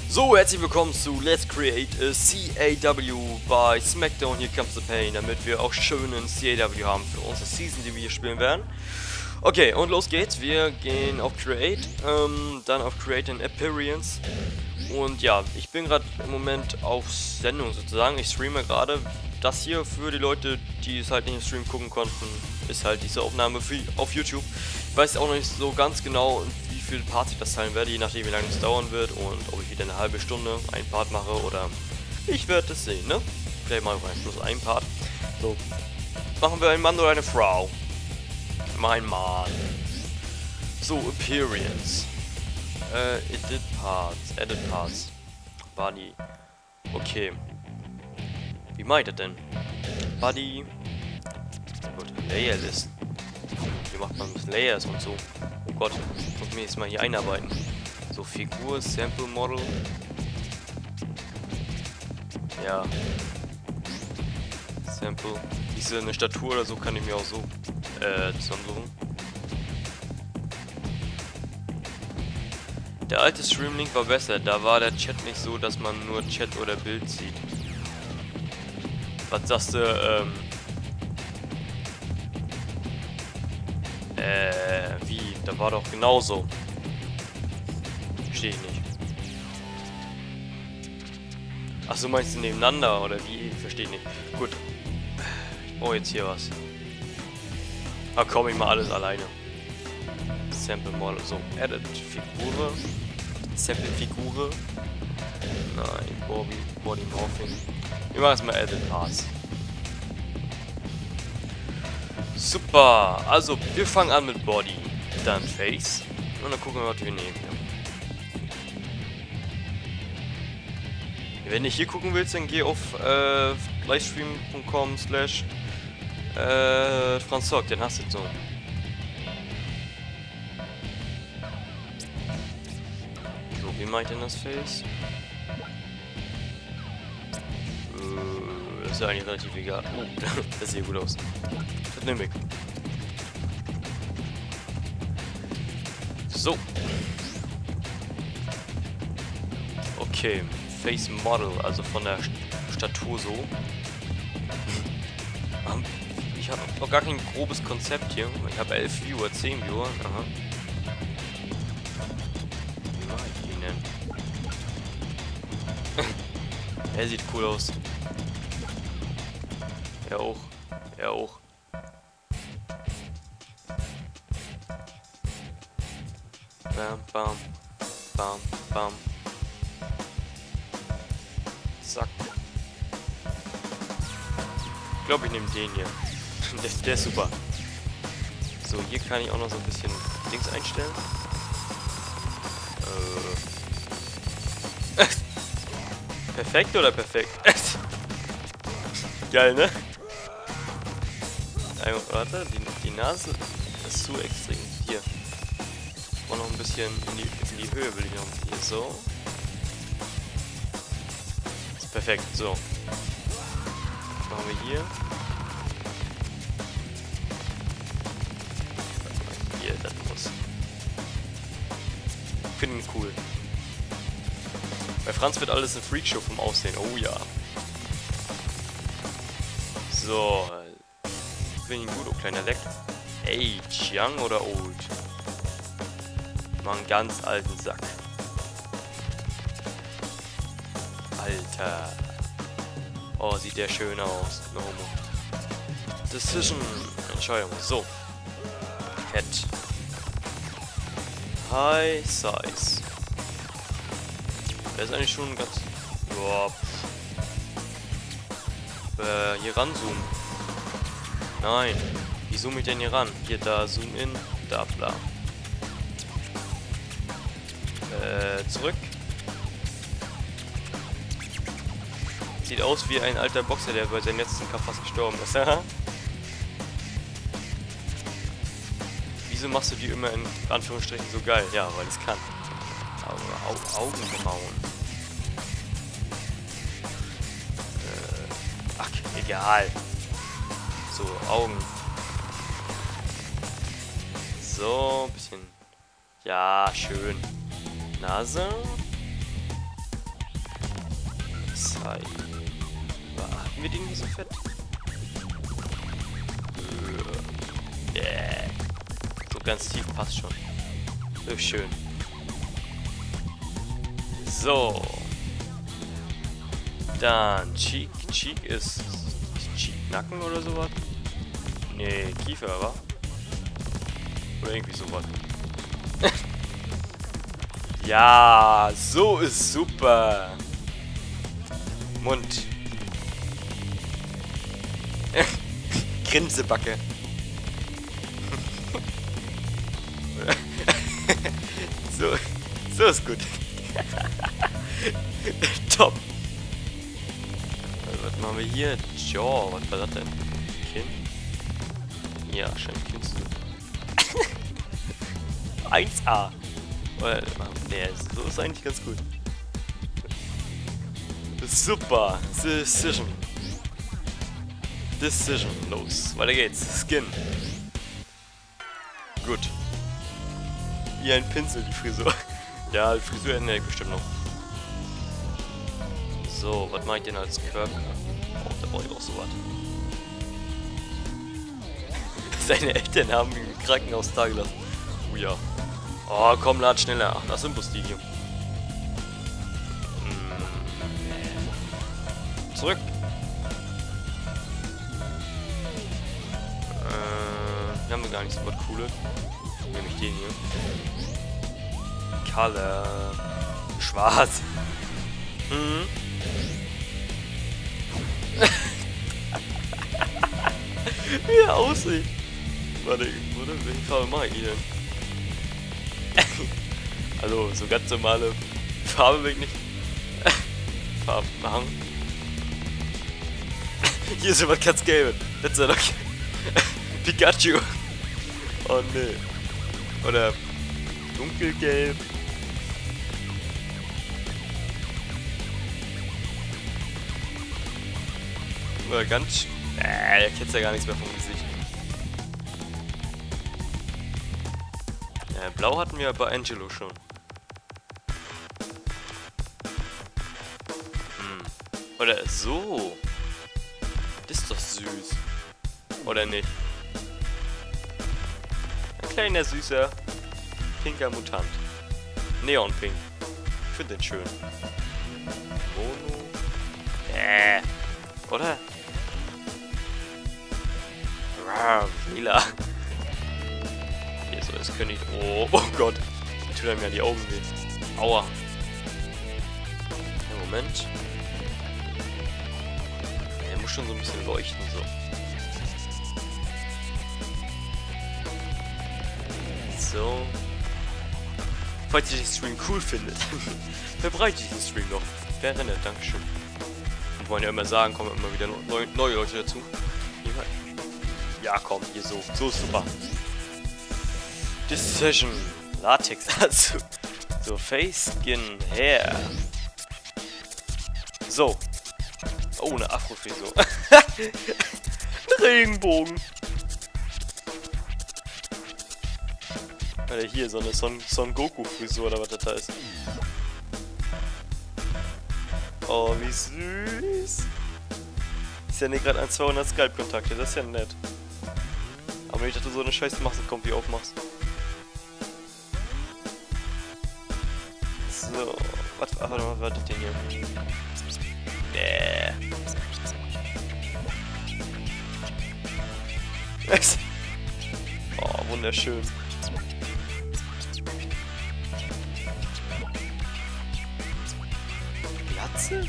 So, herzlich willkommen zu Let's Create a CAW bei SmackDown. Here Comes the Pain, damit wir auch schönen CAW haben für unsere Season, die wir hier spielen werden. Okay, und los geht's. Wir gehen auf Create, dann auf Create an Appearance. Und ja, ich bin gerade im Moment auf Sendung sozusagen. Ich streame gerade. Das hier für die Leute, die es halt nicht im Stream gucken konnten, ist halt diese Aufnahme auf YouTube. Ich weiß auch noch nicht so ganz genau, wie viele Parts ich das teilen werde, je nachdem wie lange es dauern wird und ob ich wieder eine halbe Stunde einen Part mache oder ich werde es sehen, ne? Vielleicht mal rein, bloß einen Part. So, machen wir einen Mann oder eine Frau? Mein Mann. So, Appearance. Edit Parts. Body. Okay. Wie meint er denn? Body. Gut, Layerlist. Wie macht man mit Layers und so? Oh Gott, ich muss mich jetzt mal hier einarbeiten. So, Figur, Sample Model. Ja. Sample. Diese eine Statur oder so kann ich mir auch so zusammensuchen. Der alte Streamlink war besser, da war der Chat nicht so, dass man nur Chat oder Bild sieht. Was sagst du, wie? Da war doch genauso. Verstehe ich nicht. Achso, meinst du nebeneinander, oder wie? Verstehe ich nicht. Gut. Ich brauche jetzt hier was. Da komme ich mal alles alleine. Sample Model, so. Edit Figur. Sample Figur. Nein, Body Morphing. Wir machen jetzt mal Edit Parts. Super, also wir fangen an mit Body, dann Face und dann gucken wir, was wir nehmen. Ja. Wenn du hier gucken willst, dann geh auf livestream.com/franzog, den hast du so. So, wie meint denn das Face? Das ist ja eigentlich relativ egal. Oh, das sieht gut aus. Das nehme ich. So. Okay. Face Model, also von der Statur so. Ich habe noch gar kein grobes Konzept hier. Ich habe 11 Viewer, 10 Viewer. Aha. Wie mache ich ihn denn? Er sieht cool aus. Er auch. Er auch. Bam, bam, bam, bam. Zack. Ich glaube, ich nehme den hier. Der ist super. So, hier kann ich auch noch so ein bisschen Dings einstellen. Perfekt oder perfekt? Geil, ne? Warte, die Nase ist zu extrem. Hier. Ich noch ein bisschen in die Höhe will ich noch. Hier so. Ist perfekt. So. Was machen wir hier? Hier, das muss. Ich finde ihn cool. Bei Franz wird alles eine Freakshow vom Aussehen. Oh ja. So. Finde ihn gut, oh kleiner Leck. Age, young oder old? Mal einen ganz alten Sack. Alter. Oh, sieht der schön aus. No homo. Decision. Entscheidung. So. Head. High Size. Der ist eigentlich schon ganz... Boah. Hier ranzoomen. Nein. Wie zoome ich denn hier ran? Hier, da, Zoom in. Da, bla. Zurück. Sieht aus wie ein alter Boxer, der bei seinem letzten Kampf fast gestorben ist. Wieso machst du die immer in Anführungsstrichen so geil? Ja, weil es kann. Aber Augenbrauen. Ach, egal. So, Augen. So, ein bisschen. Ja, schön. Nase. Hatten wir den hier so fett? So ganz tief passt schon. So schön. So. Dann Cheek. Cheek ist Cheek Nacken oder sowas? Nee, Kiefer, wa? Oder irgendwie sowas. Ja, so ist super. Mund. Grinsebacke. so ist gut. Top. Also, was machen wir hier? Jaw, was war das denn? Kinn? Ja, scheint Kinn zu sein. 1A. Oder, nee, so ist eigentlich ganz gut. Super. Decision. Los. Weiter geht's. Skin. Gut. Wie ein Pinsel, die Frisur. Ja, die Frisur ändere ich bestimmt noch. So, was mache ich denn als Körper? Oh, da brauche ich auch sowas. Seine Eltern haben ihn im Krankenhaus da gelassen. Oh ja. Oh, komm, lad schneller. Ach, das sind Bustigio. Zurück. Wir haben gar nicht so was Cooles. Nämlich den hier. Color. Schwarz. Wie er aussieht. Warte, welche Farbe mache ich denn? Also, so ganz normale Farbe will ich nicht. Farbe machen. Hier ist was ganz Gelbes. Das ist ja doch Pikachu. Oh ne. Oder dunkelgelb. Oder ganz... da kennst ja gar nichts mehr vom Gesicht. Blau hatten wir bei Angelo schon. Oder so. Das ist doch süß. Oder nicht? Ein kleiner, süßer, pinker Mutant. Neonpink. Ich finde den schön. Mono. Oder? Lila. Hier so ist König. Oh Gott. Die tut einem ja die Augen weh. Aua. Moment. Er muss schon so ein bisschen leuchten, so. So. Falls ihr den Stream cool findet, verbreitet diesen Stream noch. Wäre nett, dankeschön. Und wollen ja immer sagen, kommen immer wieder neue Leute dazu. Ja, komm, hier so. So ist super. Decision. Latex, also. So, Face, Skin, Hair. So. Oh, eine Afro-Frisur. Ein Regenbogen. Alter, hier so eine Son Goku-Frisur oder was das da ist. Oh, wie süß. Ist ja nicht gerade an 200 Skype-Kontakte, das ist ja nett. Aber wenn ich dachte, so eine Scheiße machst, kommt wie aufmachst. So, was war das denn hier? Oh, wunderschön. Glatze?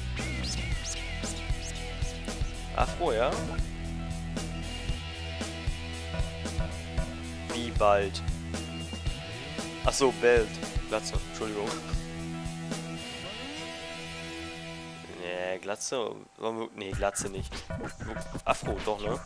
Afro, ja? Wie bald? Achso, bald. Glatze, Entschuldigung. Nee, Glatze. Nee, Glatze nicht. Afro, doch, ne?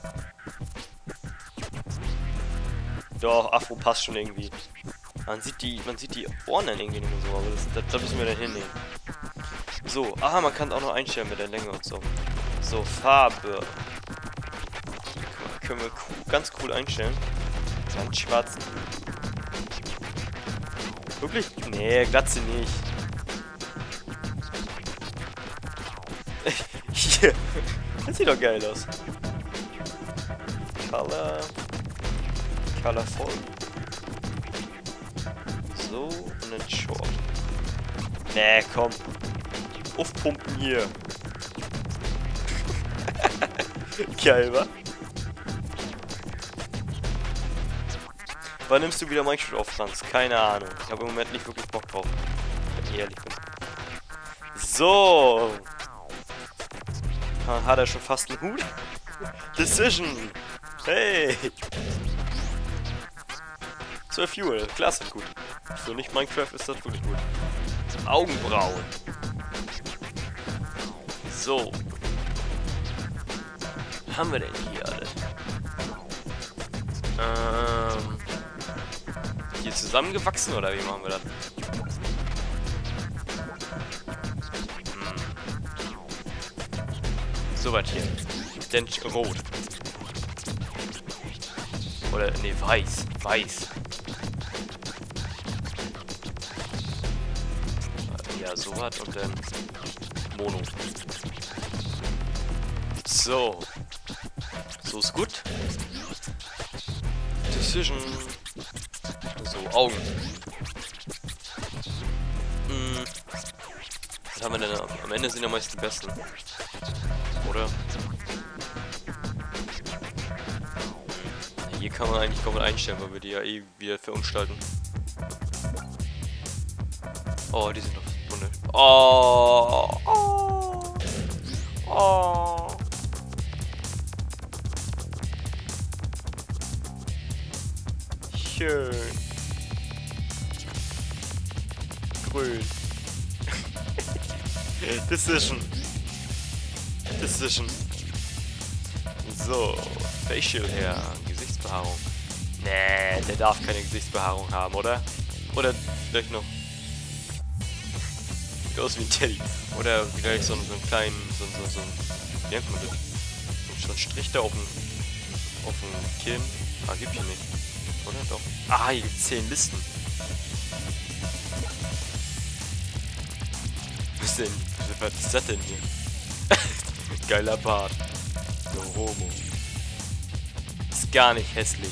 Doch, Afro passt schon irgendwie. Man sieht die Ohren dann irgendwie nicht mehr so, aber da müssen wir dann hinnehmen. So, aha, man kann auch noch einstellen mit der Länge und so. So, Farbe. Die können wir ganz cool einstellen. Ganz schwarz. Wirklich? Nee, Glatze nicht. Hier. Das sieht doch geil aus. Colorful. So, und dann Short. Nee, komm. Aufpumpen hier. Geil, wa? Wann nimmst du wieder Minecraft auf, Franz? Keine Ahnung. Ich habe im Moment nicht wirklich Bock drauf. Wenn ich ehrlich bin. So. Hat er schon fast einen Hut? Decision. Hey. 12 Fuel. Klasse, gut. So nicht Minecraft ist das wirklich gut. Augenbrauen. So. Was haben wir denn hier alles? Hier zusammengewachsen oder wie machen wir das? So weit hier. Denn rot. Oder, nee, weiß. Weiß. Ja, so was und dann Mono. So. So ist gut. Decision. So, Augen. Was haben wir denn? Am Ende sind ja meist die besten. Oder? Hier kann man eigentlich komplett einstellen, weil wir die ja eh wieder verunstalten. Oh, die sind noch wunderschön. Oh, oh, oh. Schön. Grün. Decision. So, Facial Hair, Gesichtsbehaarung. Nee, der darf keine Gesichtsbehaarung haben, oder? Oder vielleicht noch. Sieht aus wie ein Teddy. Oder vielleicht so einen kleinen, wie nennt man das? So ein Strich da auf dem Kinn. Ah, gibt's hier nicht. Oder doch? Ah, hier gibt's 10 Listen. Was ist das denn hier? Geiler Bart. So Homo. Ist gar nicht hässlich.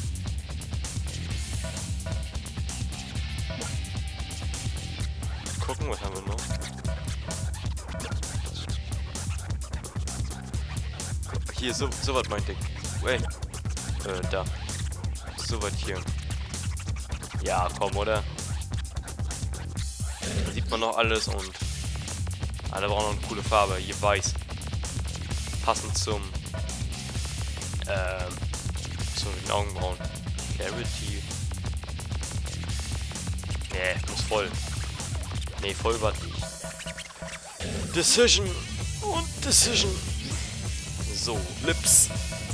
Gucken, was haben wir noch? Hier, so was meinte ich. Wait. Da. So was hier. Ja, komm, oder? Da sieht man noch alles und... Ah, da braucht noch eine coole Farbe. Hier weiß. Passend zu den Augenbrauen. Clarity. Nee, muss voll. Nee, voll war nicht. Decision und Decision. So, Lips.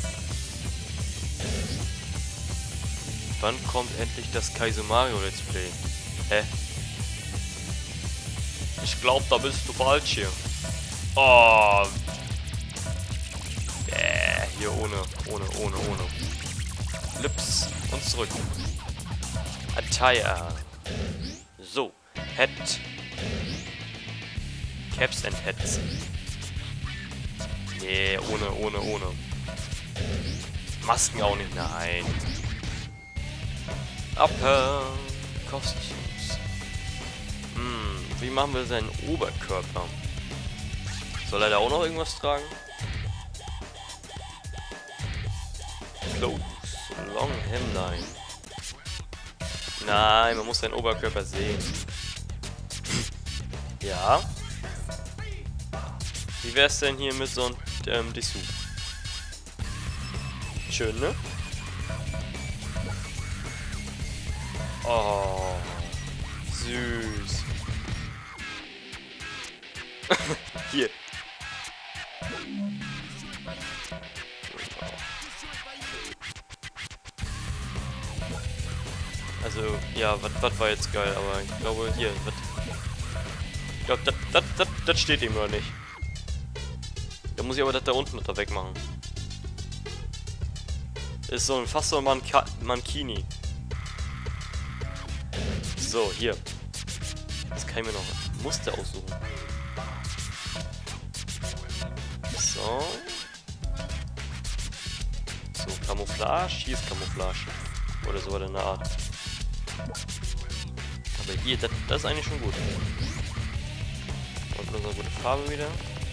Wann kommt endlich das Kaizo Mario Let's Play? Hä? Ich glaube, da bist du falsch hier. Oh. Hier ohne. Lips und zurück. Attire. So. Head. Caps and Heads. Nee, ohne. Masken auch nicht, nein. Upper. Costumes. Wie machen wir seinen Oberkörper? Soll er da auch noch irgendwas tragen? Clothes. Long Hemline. Nein, man muss seinen Oberkörper sehen. Ja. Wie wär's denn hier mit so einem Dessous? Schön, ne? Oh. Süß. Hier. Also, ja, was war jetzt geil, aber ich glaube, hier, ich glaube, das steht ihm noch nicht. Da muss ich aber das da unten da wegmachen. Ist so fast so ein Mankini. So, hier. Jetzt kann ich mir noch ein Muster aussuchen. So. So, Camouflage. Hier ist Camouflage. Oder so in der Art. Aber hier, das ist eigentlich schon gut. Und unsere gute Farbe wieder.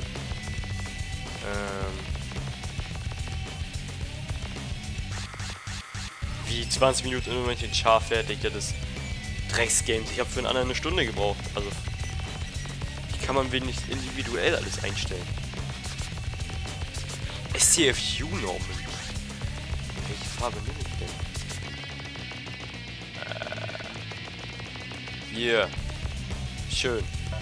Wie 20 Minuten immer mit den Char fertig. Das ist Drecksgames. Ich habe für einen anderen eine Stunde gebraucht. Also, wie kann man wenigstens individuell alles einstellen? STFU-Normen. Welche Farbe nehme ich denn? Hier. Schön.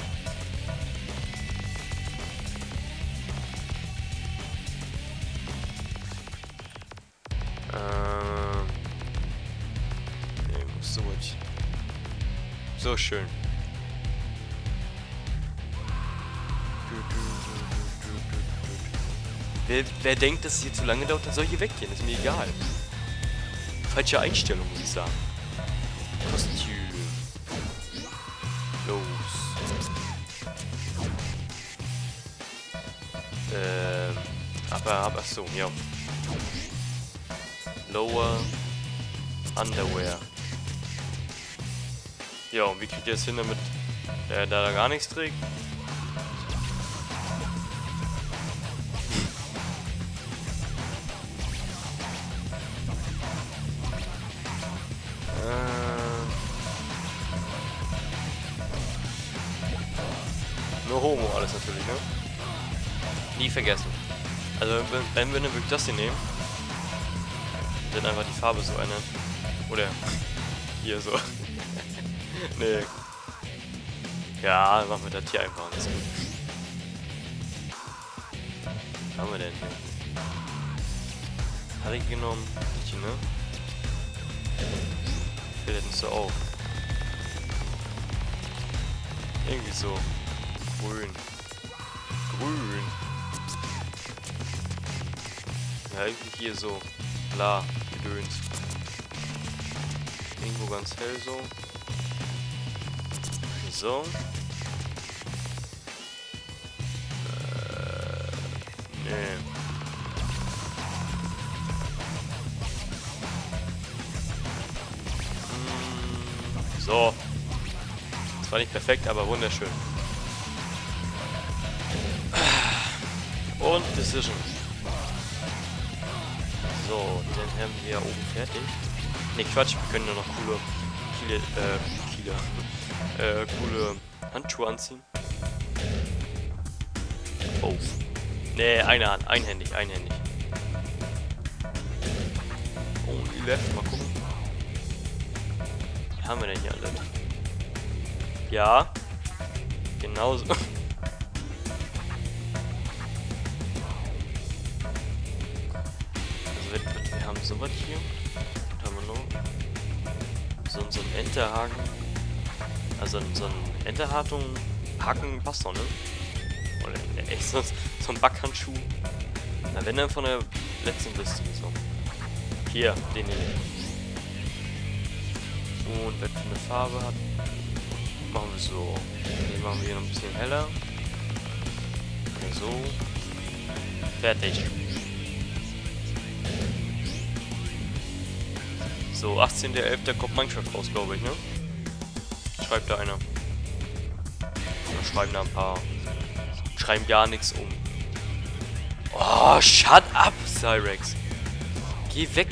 Nee, muss so was. So schön. Wer denkt, dass es hier zu lange dauert, dann soll hier weggehen. Ist mir egal. Falsche Einstellung, muss ich sagen. Kostüm. Los. Aber so, ja. Lower Underwear. Ja, und wie kriegt ihr das hin, damit der da gar nichts trägt? Nur Homo alles natürlich, ne? Nie vergessen. Also wenn wir wirklich das hier nehmen, dann einfach die Farbe so ändern. Oder hier so. Nee. Ja, machen wir das hier einfach. Das ist gut. Was haben wir denn hier? Hatte ich genommen? Die, ne? Fällt das nicht so auf. Irgendwie so. Grün. Grün. Ja, irgendwie hier so. Klar, gedöns. Irgendwo ganz hell so. So. Nee. So. Das war nicht perfekt, aber wunderschön. Und Decision. So, den haben wir oben fertig. Ne, Quatsch, wir können nur noch coole Handschuhe anziehen. Oh. Ne, eine Hand, einhändig. Oh, die Left, mal gucken. Was haben wir denn hier alle? Ja. Genauso. Wir haben sowas hier. Was haben wir noch? So ein Enterhaken. Also so ein Enterhaken passt doch, ne? Oder echt so ein Backhandschuh. Na, wenn dann von der letzten Liste so. Hier, den nehme ich. Und wenn für eine Farbe hat, machen wir so. Den machen wir hier noch ein bisschen heller. So. Fertig. So, 18.11. kommt Minecraft raus, glaube ich, ne? Schreibt da einer. Oder schreiben da ein paar. Schreiben gar nichts um. Oh, shut up, Cyrex. Geh weg.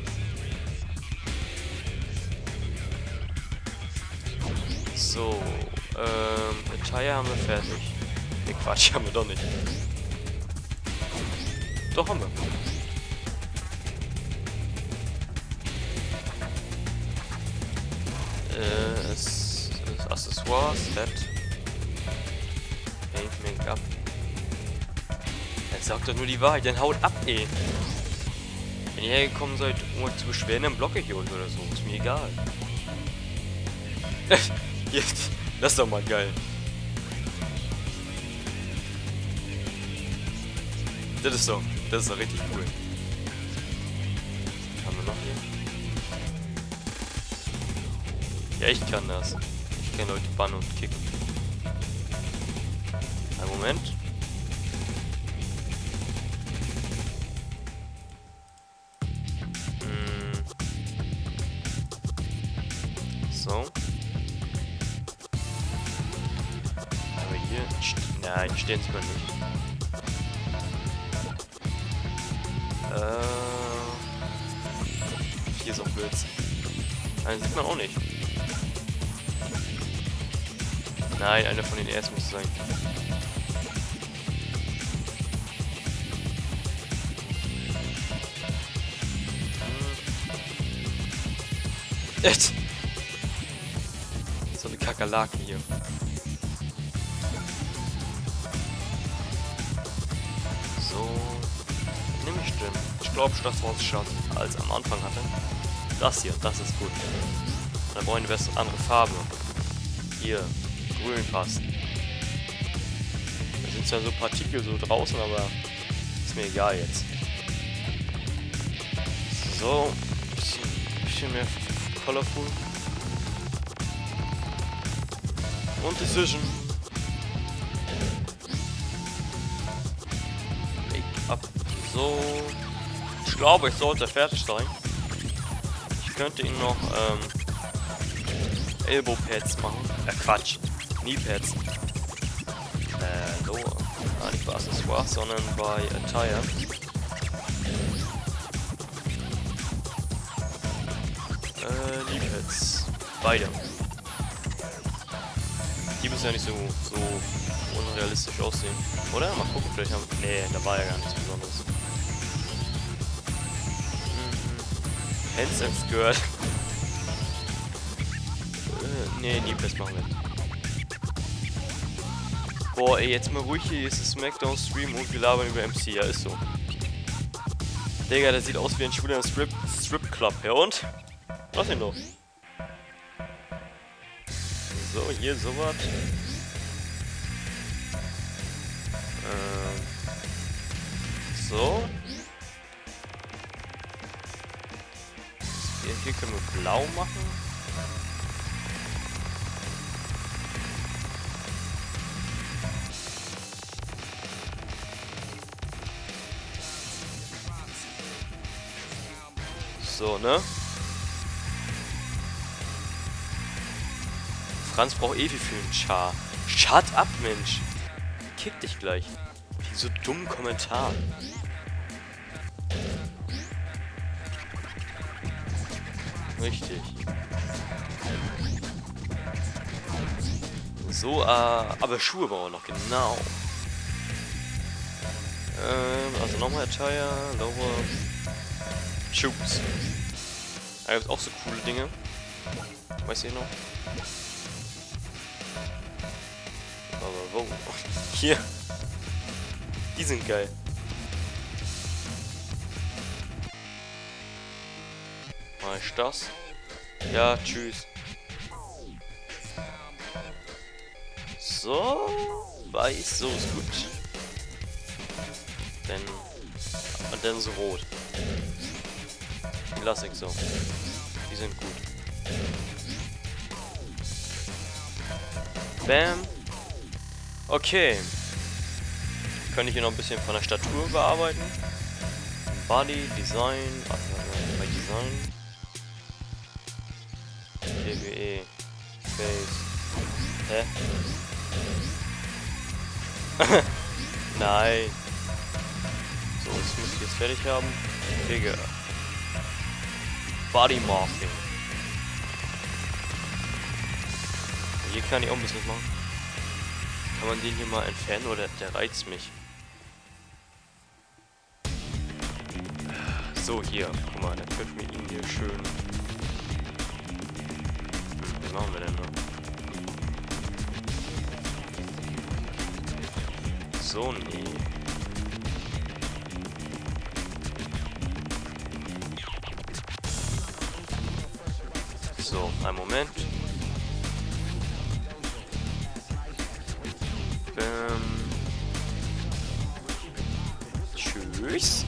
So, Attire haben wir fertig. Ne, Quatsch, haben wir doch nicht. Doch, haben wir. Accessoires, Set. Paint, Make-up. Jetzt sagt doch nur die Wahrheit, dann haut ab, ey. Wenn ihr hergekommen seid, um euch zu beschweren, dann blocke ich euch oder so. Ist mir egal. Jetzt, das ist doch mal geil. Das ist doch richtig cool. Was haben wir noch hier? Ja, ich kann das. Ich kann Leute bannen und kicken. Einen Moment. Nein, die stehen sogar nicht. Hier ist auch Blitz. Nein, sieht man auch nicht. Nein, einer von den ersten muss es sein. So eine Kakerlaken hier. So. Nehme ich denn? Ich glaube, das war es schon, als am Anfang hatte. Das hier, das ist gut. Da brauchen wir eine andere Farbe. Hier, grün passt. Da sind zwar so Partikel so draußen, aber ist mir egal jetzt. So, bisschen mehr colorful. Und Decision. Make-up. So. Ich glaube, ich sollte fertig sein. Ich könnte ihn noch Elbow-Pads machen. Quatsch. Knee-Pads. Lower. Nicht bei Accessoires, sondern bei Attire. Knee-Pads. Beide. Die müssen ja nicht so unrealistisch aussehen. Oder? Mal gucken, vielleicht haben... Nee, da war ja gar nichts Besonderes. Hands and Skirt. Nee, Kneepads machen wir. Boah, ey, jetzt mal ruhig, hier ist das Smackdown Stream und wir labern über MC, ja, ist so. Digga, der sieht aus wie ein Schwuler im Strip Club, ja und? Was denn noch? So, hier sowas. So. Hier können wir blau machen. So, ne? Franz braucht ewig für einen Char. Shut up, Mensch! Kick dich gleich. Wie so dummen Kommentar. Richtig. So, aber Schuhe brauchen wir noch, genau. Also nochmal Attire, Lower, Shoes. Da gibt es auch so coole Dinge. Weißt du noch? Aber wo? Hier. Die sind geil. Mach ich das? Ja, tschüss. So. Weiß, so ist gut. Und dann so rot. Die lasse ich so. Die sind gut. Bam. Okay. Könnte ich hier noch ein bisschen von der Statur bearbeiten. Body, Design. Ach, bei Design. TBE. Face. Hä? Nein. So, das muss ich jetzt fertig haben. Digga. Body Morphing. Hier kann ich auch ein bisschen was machen. Kann man den hier mal entfernen oder der reizt mich? So, hier. Guck mal, dann können wir ihn hier schön... Was machen wir denn noch? So, nee. So, einen Moment. Tschüss.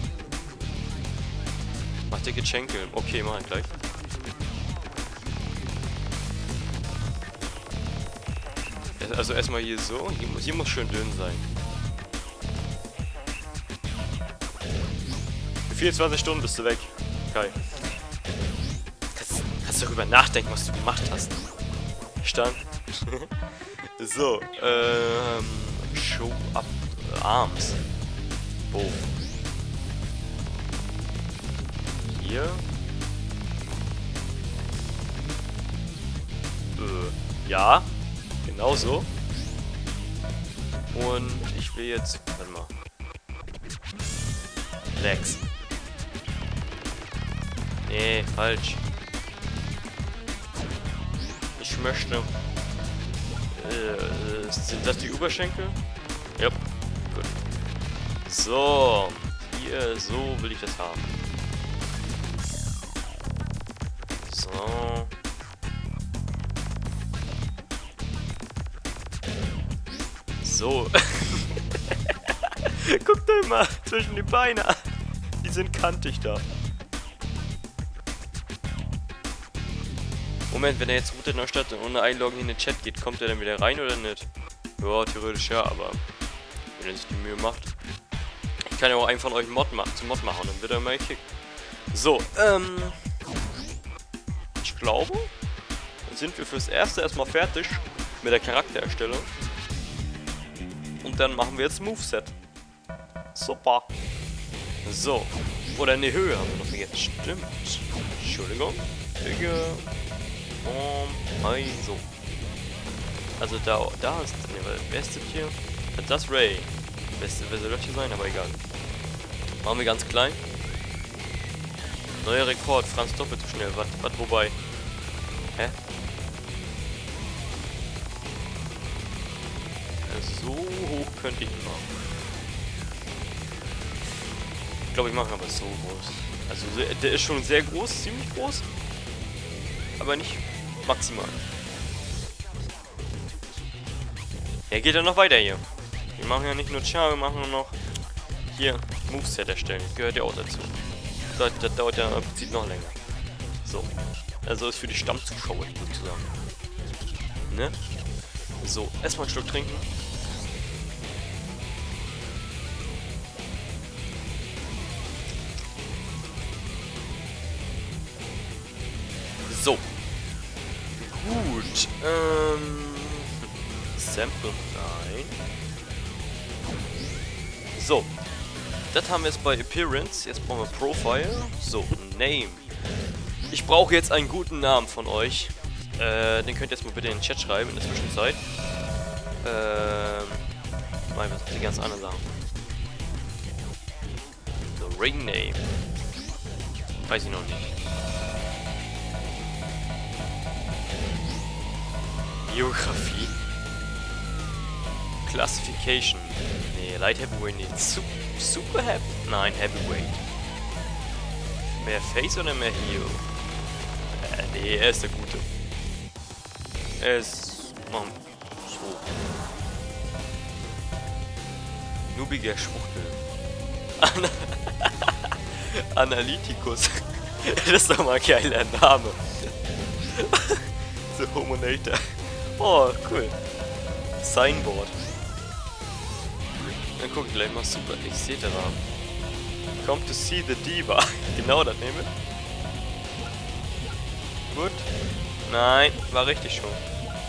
Mach dicke Schenkel. Okay, mach ich gleich. Also erstmal hier so. Hier muss schön dünn sein. Für 24 Stunden bist du weg. Geil. Kannst darüber nachdenken, was du gemacht hast. Stand. So, Arms. Both. Hier. Ja. Genau so. Und ich will jetzt... Warte mal. Legs. Nee, falsch. Ich möchte... sind das die Oberschenkel? Ja. Gut. So. Hier, so will ich das haben. So. So. Guckt euch mal zwischen die Beine an. Die sind kantig da. Moment, wenn er jetzt Route Neustadt ohne Einloggen in den Chat geht, kommt er dann wieder rein oder nicht? Ja, theoretisch ja, aber wenn er sich die Mühe macht. Ich kann ja auch einen von euch zum Mod machen, dann wird er mal gekickt. So, ich glaube, dann sind wir fürs Erste erstmal fertig mit der Charaktererstellung. Und dann machen wir jetzt Moveset. Super. So. Oder eine Höhe haben wir noch vergessen. Stimmt. Entschuldigung. So. Also da ist... Ne, wer ist das hier? Das Ray. Wer soll das hier sein? Aber egal. Machen wir ganz klein. Neuer Rekord. Franz doppelt so schnell. Was wobei? Hä? So hoch könnte ich ihn machen. Ich glaube, ich mache aber so groß. Also der ist schon sehr groß, ziemlich groß. Aber nicht maximal. Ja, geht ja noch weiter hier. Wir machen ja nicht nur Char, wir machen nur noch hier Moveset erstellen. Das gehört ja auch dazu. Das dauert ja im Prinzip noch länger. So. Also ist für die Stammzuschauer sozusagen. Ne? So, erstmal einen Schluck trinken. So. Gut. Sample. Nein. So. Das haben wir jetzt bei Appearance. Jetzt brauchen wir Profile. So, Name. Ich brauche jetzt einen guten Namen von euch. Den könnt ihr jetzt mal bitte in den Chat schreiben in der Zwischenzeit. Nein, was sind die ganz anderen Sachen? So, Ring Name. Weiß ich noch nicht. Biografie. Classification. Nee, Light Heavyweight nicht. Super Heavy? Nein, Heavyweight. Mehr Face oder mehr Heal? Nee, er ist der Gute. Er ist... Mann, so. Nubiger Schwuchtel. Analytikus. Das ist doch mal ein geiler Name. So, Homonator. Oh, cool. Signboard. Dann guck ich gleich mal. Super, ich sehe da. Come to see the Diva. Genau, das nehme ich. Gut. Nein, war richtig schon.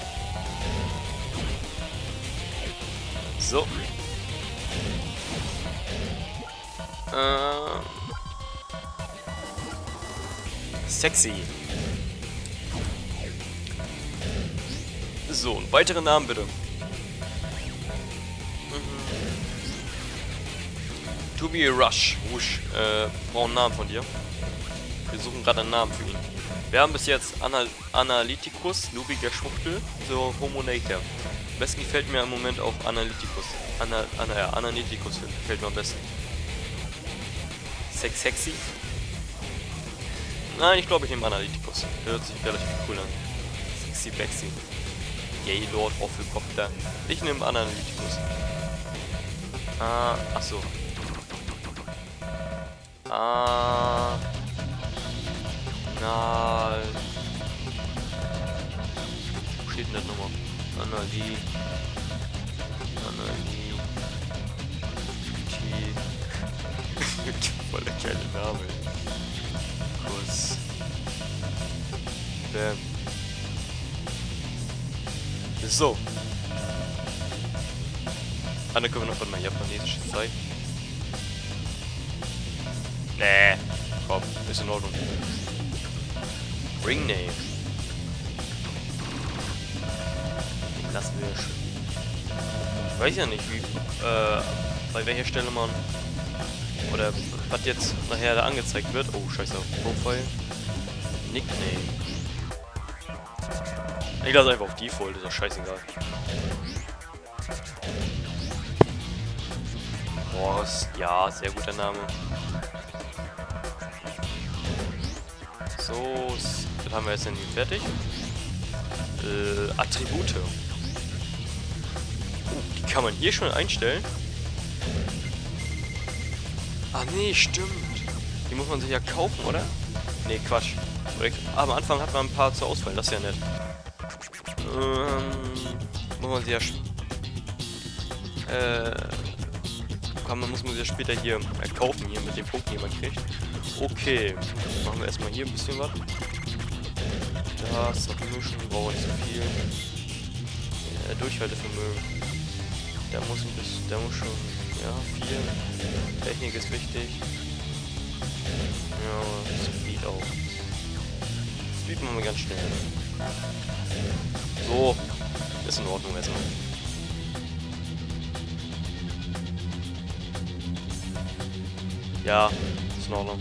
So. Sexy. So, und weitere Namen bitte. To be a Rush. Wush. Brauchen einen Namen von dir. Wir suchen gerade einen Namen für ihn. Wir haben bis jetzt Analytikus, Nubiger Schwuchtel, so Homonator. Am besten gefällt mir im Moment auch Analytikus. Analytikus gefällt mir am besten. Sexy? Nein, ich glaube, ich nehme Analytikus. Der hört sich relativ cool an. Sexy Bexy. Gaylord Offelkopter. Ich nehme Analytikus. Achso. Na. Wo steht denn das nochmal? Voll der geile Name. Kuss. Bam. So. Ah, dann können wir noch, warte mal, japanesische Zeit. Nee, komm, ist in Ordnung. Ring Name. Den lassen wir schon. Ich weiß ja nicht, wie, bei welcher Stelle man, oder was jetzt nachher da angezeigt wird. Oh, scheiße, Profile. Nickname. Ich lasse einfach auf Default, ist doch scheißegal. Boss, ja, sehr guter Name. So, das haben wir jetzt dann hier fertig. Attribute. Oh, die kann man hier schon einstellen. Ah nee, stimmt. Die muss man sich ja kaufen, oder? Nee, Quatsch. Am Anfang hat man ein paar zur Auswahl, das ist ja nett. Muss man sie ja... muss man sie ja später hier kaufen, hier mit den Punkten, die man kriegt. Okay, machen wir erstmal hier ein bisschen was. Das mischen, brauche ich so viel. Durchhaltevermögen. Der muss schon, ja, viel. Technik ist wichtig. Ja, Speed auch. Speed machen wir ganz schnell. So, ist in Ordnung erstmal. Ja, ist in Ordnung.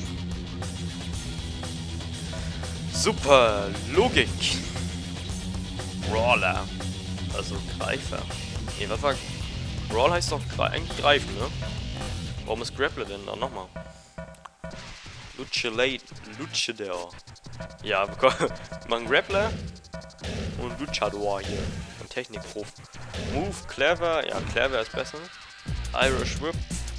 Super Logik. Brawler. Also Greifer. Nee, was war... Brawl heißt doch eigentlich greifen, ne? Warum ist Grappler denn dann nochmal? Luchador. Ja, wir machen Grappler und Luchador hier. Ein Technikprof. Move, Clever. Ja, Clever ist besser. Irish Whip.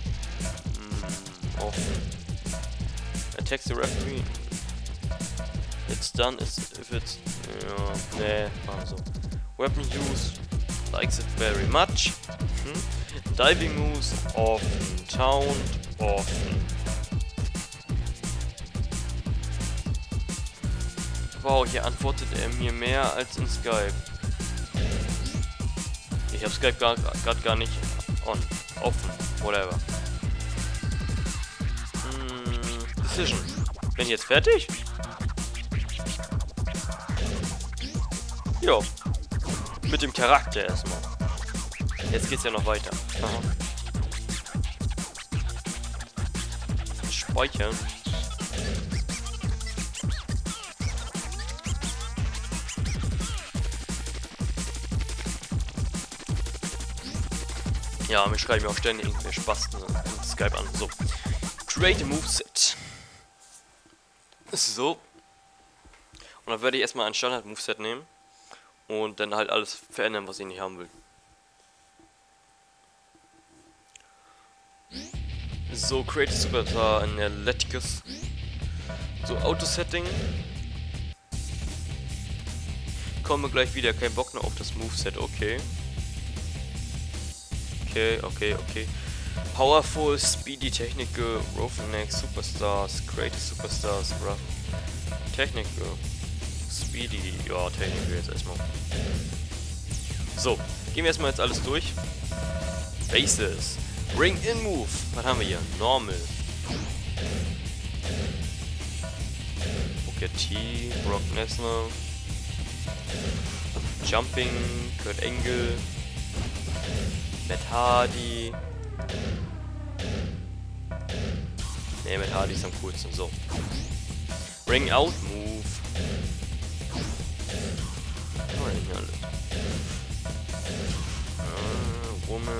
Attacks the referee. It's done if it's... Ja, nee, also. Weapon use. Likes it very much. Diving moves. Often. Taunt. Often. Wow, hier antwortet er mir mehr als in Skype. Ich habe Skype gerade gar nicht on. Offen. Whatever. Decision. Bin ich jetzt fertig? Jo. Mit dem Charakter erstmal. Jetzt geht's ja noch weiter. Aha. Speichern. Ja, mir schreiben ja auch ständig irgendwelche Spasten in Skype an. So. Create a Moveset. So. Und dann werde ich erstmal ein Standard-Moveset nehmen. Und dann halt alles verändern, was ich nicht haben will. So, Create a Superstar Analyticus. So, Auto-Setting. Kommen wir gleich wieder. Kein Bock mehr auf das Moveset, okay. Okay. Powerful, Speedy, Technical, Roughneck, Superstars, Create a Superstars, Rough. Technical. Speedy, ja, Technical jetzt erstmal. So, gehen wir erstmal jetzt alles durch. Bases. Ring in Move. Was haben wir hier? Normal. Booker T, Brock Lesnar. Jumping, Kurt Angle. Matt Hardy. Ne, Matt Hardy ist am coolsten. So. Ring Out Move. Woman.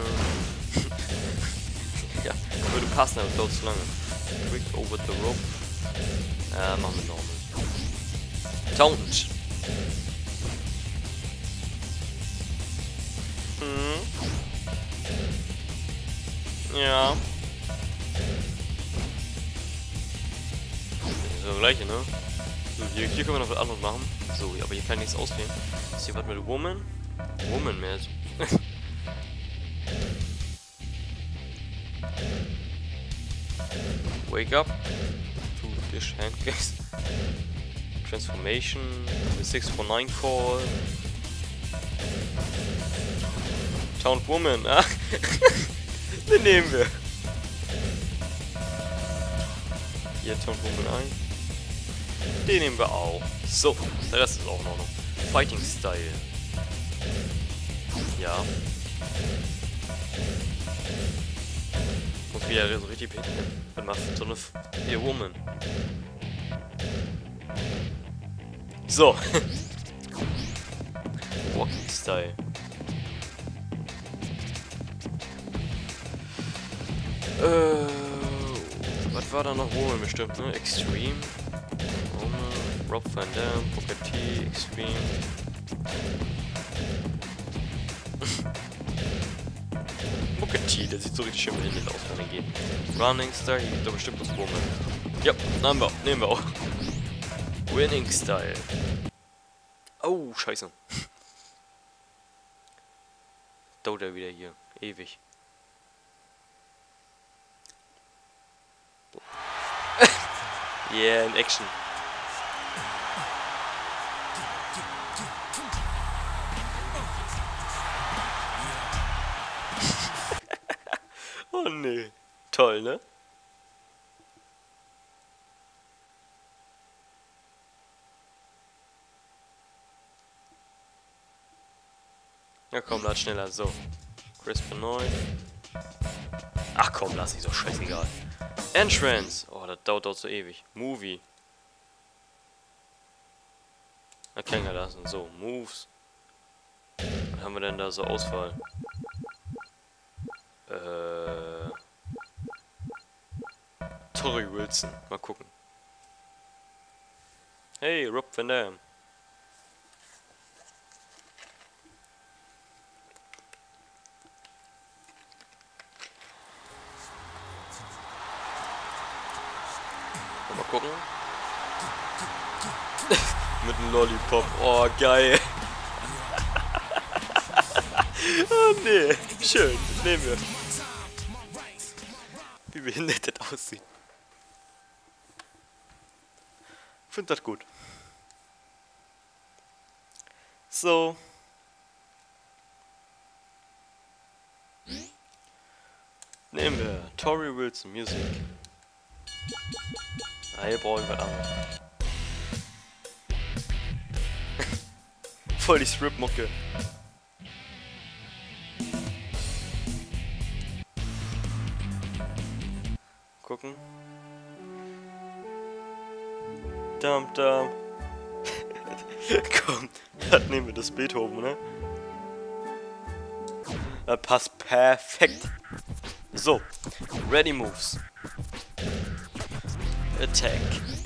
Ja, würde passen, aber dauert zu lange. Quick over the rope. Machen wir normal. Taunt. Ja. Das ist das gleiche, ne? So, hier können wir noch was anderes machen. So, aber hier kann ich nichts auswählen. Ist hier was mit Woman? Woman mehr. Wake up. To dish handcase. Transformation. 649 call. Taunt Woman. Ach, Den nehmen wir. Hier Tonkugeln ein. Den nehmen wir auch. So, der Rest ist auch in Ordnung. Fighting Style. Ja. Muss wieder so richtig hinten. Was macht so eine hier Woman? So. Walking Style. Was war da noch? Woman bestimmt, ne? Extreme. Rob Van Dam, Booker T, Extreme. Booker T, der sieht so richtig schön behindert aus, wenn er geht. Running Style, hier gibt doch bestimmt das Woman. Ja, nehmen wir auch. Winning Style. Oh, scheiße. Dauert er wieder hier. Ewig. Yeah, in Action. Oh nee. Toll, ne? Ja komm, lad schneller. So. Crisp 9. Ach komm, lass dich so scheißegal. Entrance. Oh, das dauert so ewig. Movie. Na, kann ja lassen. So, Moves. Was haben wir denn da so Auswahl? Tori Wilson. Mal gucken. Hey, Rob Van Dam. Mal gucken. Mit einem Lollipop. Oh, geil. Oh, nee. Schön. Das nehmen wir. Wie behindert das aussieht. Ich finde das gut. So. Nehmen wir Tori Wilson Music. Ah, hier brauche ich was anderes. Voll die Strip-Mucke. Gucken. Dum. Komm, das nehmen wir das Beethoven, ne? Das passt perfekt. So, Ready Moves. Attack.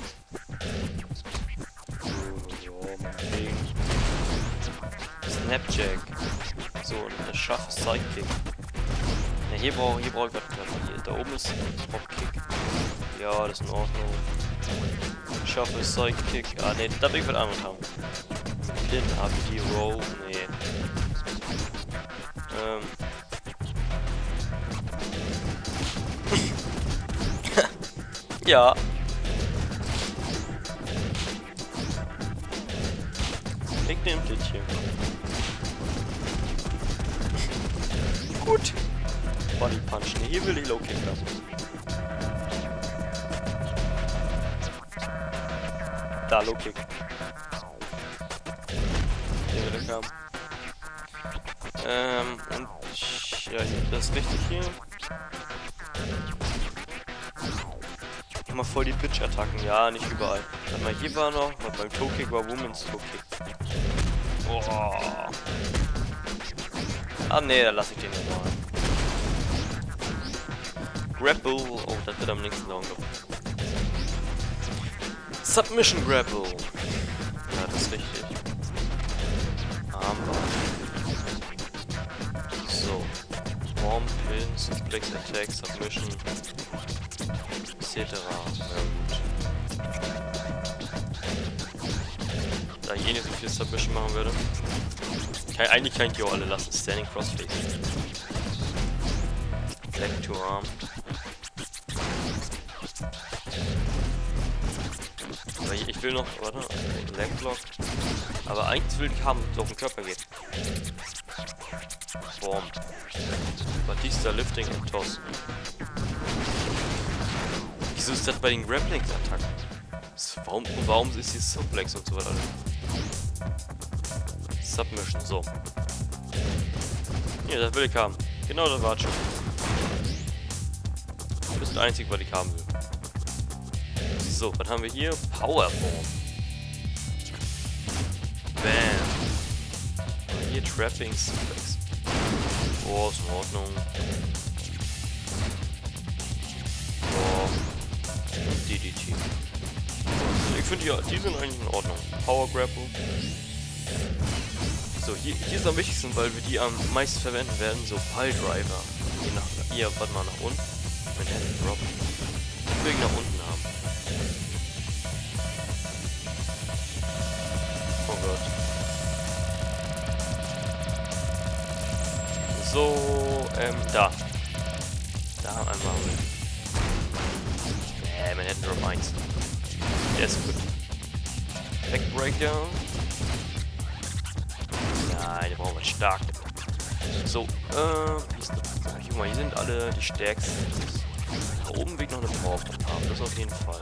Snapjack. So, und der scharfe Sidekick. Ja, hier brauche ich was. Hier, da oben ist Dropkick. Ja, das ist in Ordnung. Scharfe Sidekick. Ah, ne, da will ich was anderes haben. Pin, APD, Roll, nee. Ja. Ich nehme das hier. Gut. Body Punch. Ne, hier will ich Low Kick haben. Da, Low Kick. Den will ich haben. Und ja, das ist richtig hier. Mal voll die Pitch-Attacken. Ja, nicht überall. Warte mal, hier war noch. Beim Toe-Kick war Women's Toe-Kick. Oh. Ah, ne, da lasse ich den nochmal. Grapple. Oh, das wird am nächsten Augen. Submission Grapple. Ja, das ist richtig. Armbar. So. Bomb, Pin, Suplex, Attack, Submission. Etc. Na gut. Da ich eh nicht so viel Submission machen würde. Eigentlich kann ich die auch alle lassen. Standing Crossface. Leg to Arm. Aber ich will noch, warte, Leg Block. Aber eigentlich will ich haben, dass es auf den Körper geht. Bomb. Batista Lifting and Toss. Wieso ist das bei den Grappling-Attacken? Warum ist die Suplex und so weiter? Submission, so. Hier, das will ich haben. Genau, das war schon. Das ist das Einzige, was ich haben will. So, was haben wir hier? Powerbomb. Bam. Hier Trapping Suplex. Oh, ist in Ordnung. Oh. DDT. Ich finde die sind eigentlich in Ordnung. Power Grapple. So, hier ist am wichtigsten, weil wir die am meisten verwenden werden, so Pile Driver. Hier, warte mal, nach unten. Manhattan Drop. Ich will ihn nach unten haben. Oh Gott. So, da. Da einmal. Manhattan Drop 1. Der ist gut. Backbreaker. Nein, der brauchen wir stark. So, guck mal, hier sind alle die stärksten. Da oben wird noch eine Powerbomb haben, das auf jeden Fall.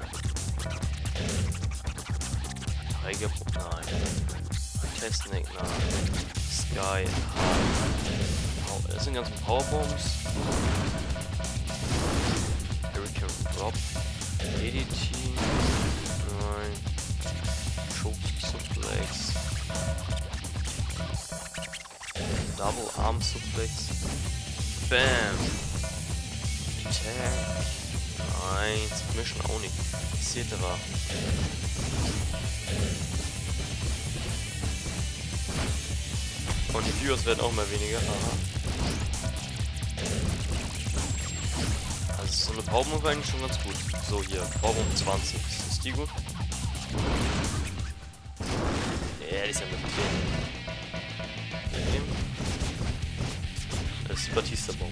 Tiger, nein. Testneck, nein. Sky, das sind ganzen Powerbombs. Hurricane Drop. DDT. Nein. Choke Suplex. Double Arm Suplex. Bam. Attack. Nein. Submission auch nicht. Etc. Und die Viewers werden auch mal weniger. Aha. Also so eine Powerbomb war eigentlich schon ganz gut. So hier, Powerbomb 20. Ist die gut? Ja, die ist ja mit dem. Das ist Batista Bomb.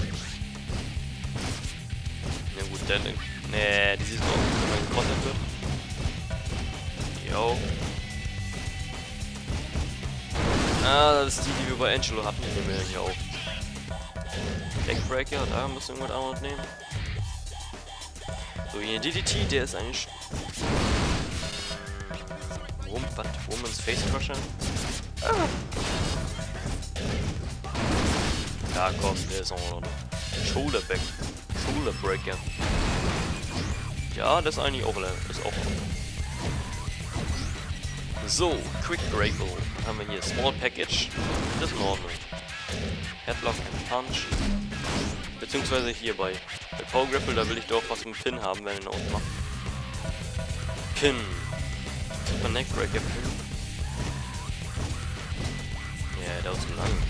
Na gut, dann. Nee, die sieht so aus, wenn man gekontert wird. Jo. Ah, das ist die wir bei Angelo hatten. Die nehmen wir hier auch. Backbreaker, da müssen wir irgendwas anderes nehmen. So, hier DDT, der ist eigentlich. Woman's Face Crusher. Ah. Ja, komm, der ist auch noch. Shoulder Breaker. Ja, das ist eigentlich auch ist auch. So, Quick Grapple. Haben wir hier Small Package. Das ist in Ordnung. Headlock and Punch. Beziehungsweise hier bei Power Grapple, da will ich doch was mit Pin haben, wenn ich ihn ausmache. Pin. Super Neckbreaker Pin. Ja, der ist zu lang.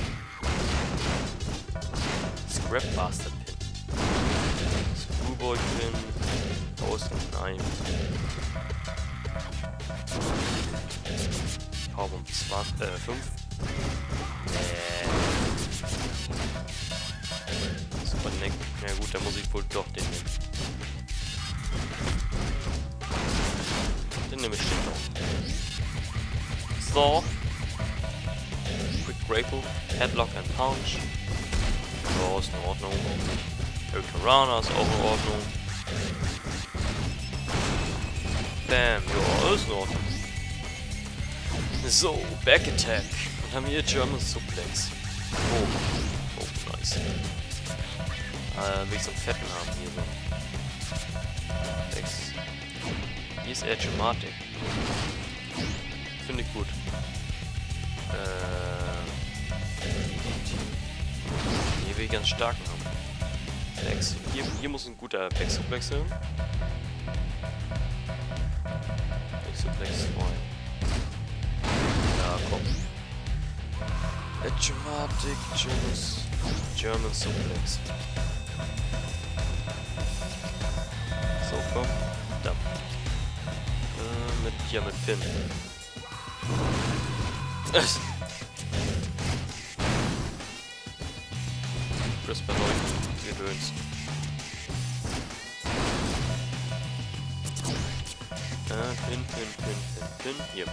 Scrap Bastard Pin. Screwboy Pin. Post, nein. Powerbomb 5. Super Neck. Ja gut, da muss ich wohl doch den nehmen. Den nehme ich schon noch. So. Quick Grapple. Headlock and Punch. Ja, ist in Ordnung. Hurricanrana ist auch in Ordnung. Bam, ja, ist in Ordnung. So, Back Attack. Und haben hier German Suplex. Oh, nice. Will ich so einen fetten haben hier so. Hier ist eher Gematik. Finde ich gut. Hier will ich ganz starken haben. Back. Hier muss ein guter Back Suplex hin. Back Suplex 2. Ja, komm. Gematik, German Suplex. So, komm. Da. Mit Pin. Crisper 9. Gedöns. Pin. Hier.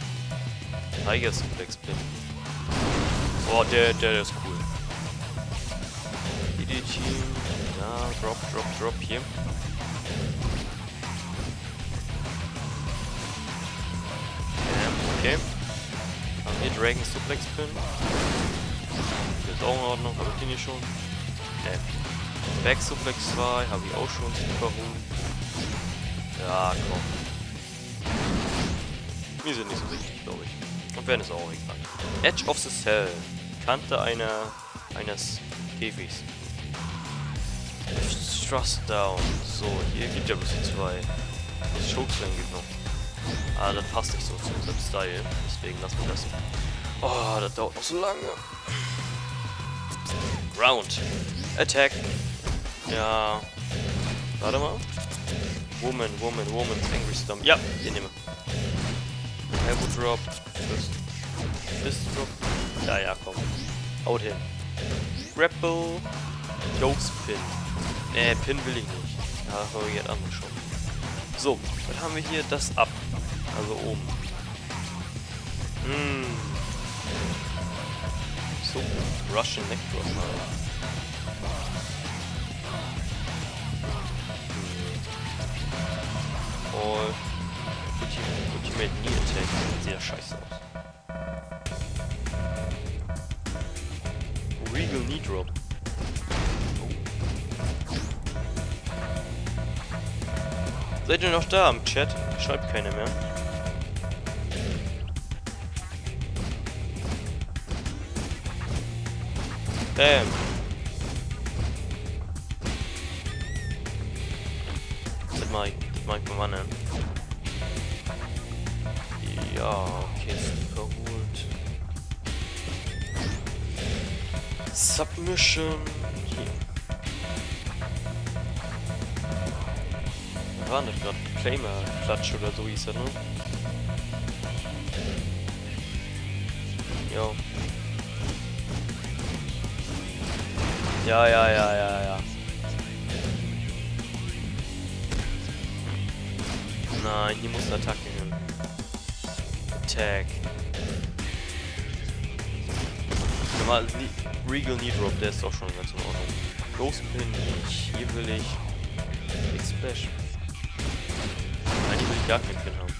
Tiger Suplex Pin. Oh, der ist cool. Team. Ja, Drop hier. Okay. Haben wir Dragon Suplex Pin. Das ist auch in Ordnung, habe ich den hier schon? Okay. Back Suplex 2 habe ich auch schon, super hoch. Ja, komm. Die sind nicht so wichtig, glaube ich. Und werden es auch egal. Edge of the Cell. Kante eines Käfigs. Thrust Down. So, hier gibt ja bloß 2. Das Chokeslam gibt noch. Ah, das passt nicht so zu unserem Style. Deswegen lassen wir das. Oh, das dauert noch so lange. Round. Attack. Ja. Warte mal. Woman. Angry Stomp. Ja, den nehmen wir. Elbow Drop. Fist Drop. Ja, komm. Haut hin. Grapple. Ghost Pin. Pin will ich nicht. Da haben wir jetzt andere schon. So, dann haben wir hier das ab. Also oben. So, Russian Neck Drop mal. All. Ultimate Knee Attack. Sieht ja scheiße aus. Regal Knee Drop. Seid ihr noch da im Chat? Schreibt keine mehr. Bam. Das mach ich mal an. Ja, okay, super gut. Submission. Hier. Was war denn das gerade? Claimer-Klatsch oder so hieß er, ne? Jo. Ja. Nein, hier muss eine Attacke hin. Attack. Normal, Regal Knee Drop, der ist doch schon ganz in Ordnung. Ghost Pin nicht. Hier will ich Big Splash. Nein, hier will ich gar keinen Pin haben.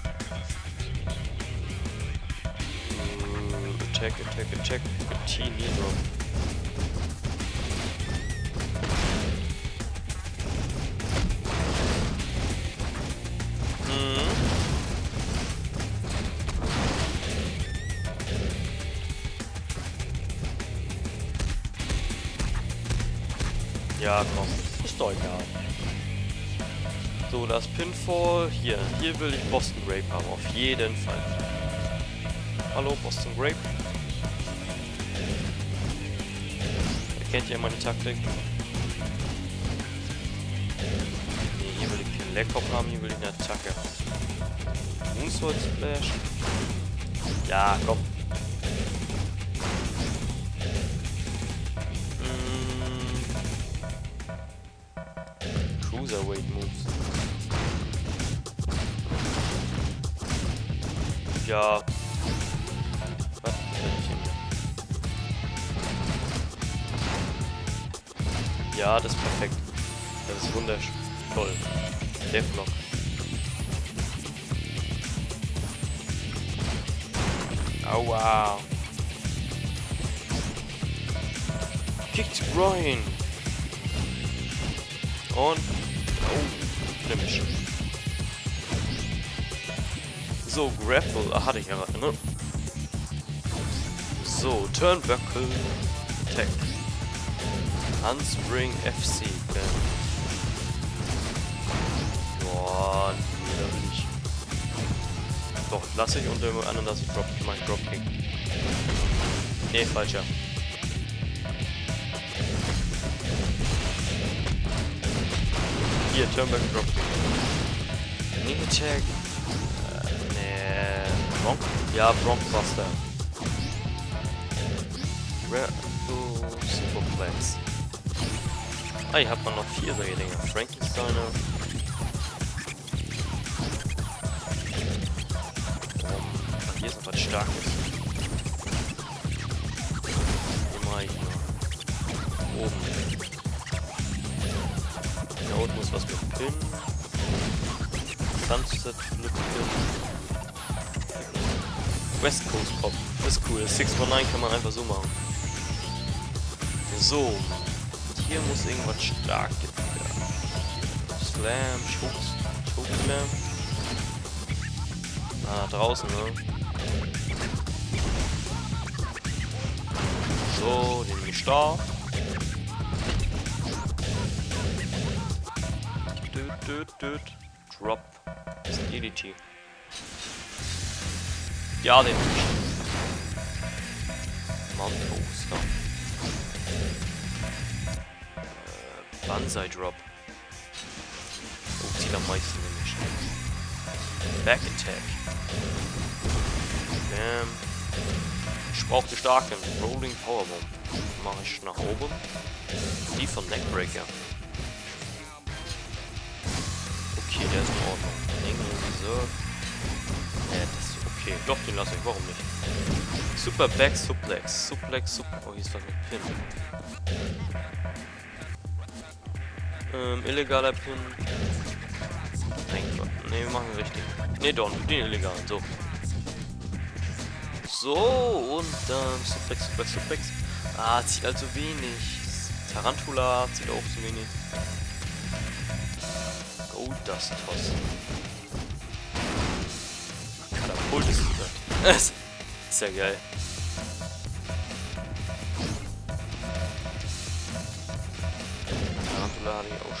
Attack. T Knee Drop. Ja, komm. Ist doch egal. So, das Pinfall. Hier will ich Boston Grape haben. Auf jeden Fall. Hallo, Boston Grape. Erkennt ihr meine Taktik? Nee, hier will ich keinen Leckhop haben. Hier will ich eine Attacke haben. Moonsault Splash. Ja, komm. Cruiserweight Moves. Ja. Was? Ja, das ist perfekt. Das ist wunderschön. Toll. Der Block. Aua. Kicked Groin. Und... Oh, Finish. So, Grapple. Ah, hatte ich ja gerade, ne? So, Turnbuckle. Attack. Handspring FC. Boah, nee, da will ich. Doch, lasse ich unter dem anderen, dass ich Dropkick. Nee, falscher. Hier, Turnbuckle Dropkick. Knee Attack. Nee. Bronc? Ja, Broncbuster. Superplex. Ah, hier hat man noch 4 solche Dinger. Frankensteiner. Hier ist noch was Starkes. Hier mache ich noch. Oben. ist was mit Pin. Sunset Flip Pin. West Coast Pop. Das ist cool. 619 kann man einfach so machen. So. Hier muss irgendwas stark werden. Slam, Choke Slam. Ah, draußen, ne? So, den nehme ich stark. Drop. Das ist ein DDT. Ja, den nehme ich. Mount Toaster. Banzai Drop. Oh, zieht am meisten nämlich. Back Attack. Bam. Ich brauche die starken. Rolling Powerbomb. Mache ich nach oben. Die von Neckbreaker. Okay, der ist in Ordnung. Engel Reserve. Das ist okay. Doch, den lasse ich. Warum nicht? Super Back Suplex. Suplex, oh, hier ist was mit Pin. Illegaler Pin. Nein, ne, wir machen richtig. Ne, doch, den illegalen. So. So, und dann Suplex. Ah, zieht halt so wenig. Tarantula zieht auch so wenig. Gold Dust Toss. Katapult ist super. Ist ja geil. Tarantula hatte ich auch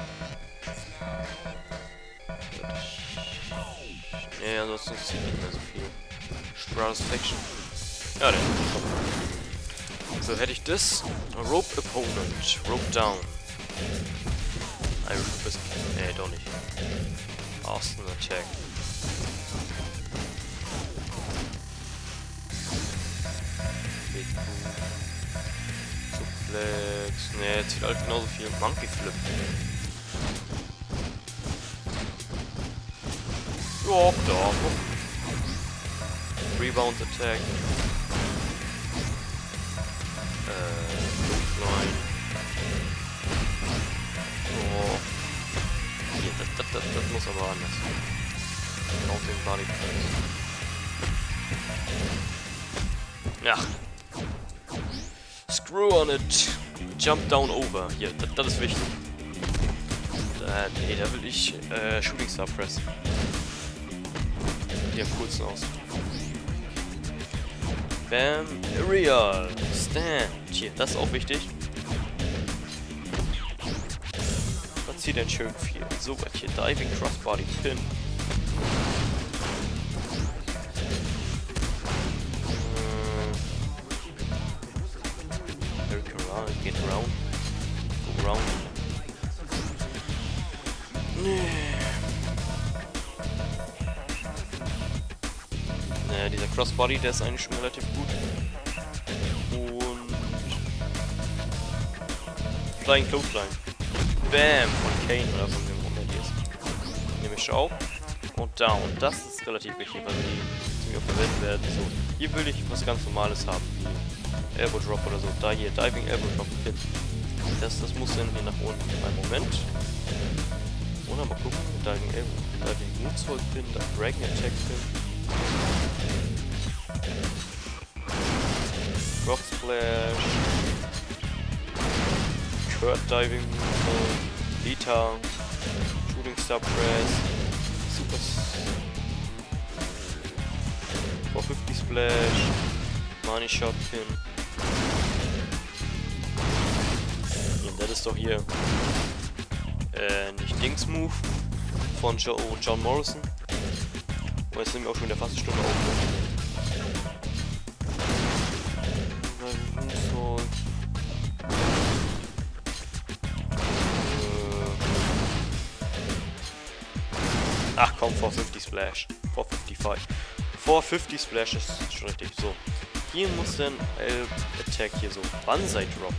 schon. Nee, ansonsten zieht nicht mehr so viel. Strauss Faction. Ja, der. So, hätte ich das. Rope Opponent. Rope Down. Irish Fist. Nee, doch nicht. Austin Attack. Big Boom. Suplex. Nee, zieht halt genauso viel. Monkey Flip. Ja, da. Rebound Attack. Line. Oh. Hier, das muss aber anders. Auf den Body Press. Ja. Screw on it. Jump down over. Hier, das ist wichtig. Nee, da will ich Shooting Star Press. Die am coolsten aus. Bam, Aerial, Stand. Hier, das ist auch wichtig. Was zieht denn schön viel? So weit hier, Diving Crossbody Pin. Geht round. Go round. Nee. Naja, dieser Crossbody, der ist eigentlich schon relativ gut. Und Flying Clothesline. Bam! Von Kane oder von wem auch immer die ist. Nehme ich auch. Und down. Das ist relativ wichtig, weil die ziemlich oft verwendet werden. So, hier will ich was ganz Normales haben, wie Elbow Drop oder so. Da hier, Diving Elbow Drop Pin. Das muss dann hier nach unten. Einen Moment. Oder mal gucken. Diving Elbow. Diving Moonsault Pin, dann Dragon Attack Pin. Rock Splash, Kurt Diving, Lita, Shooting Star Press, Super 450 Splash, Money Shot Pin. Und das ist doch hier nicht Dings Move von John Morrison. Und jetzt nehmen wir auch schon wieder fast eine Stunde auf. Ach komm, 450 Splash. 455. 450 Splash ist schon richtig. So. Hier muss dann Attack hier so. Banzai Drop.